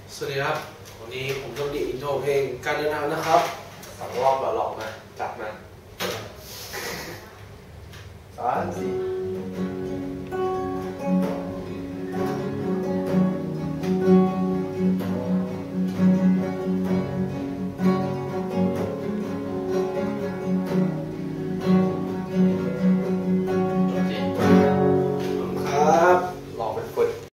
สวัสดีครับวันนี้ผมจะดีอินโทรเพลงการเดินทางนะครับ2 รอบหล่อๆมาจัดมา3 4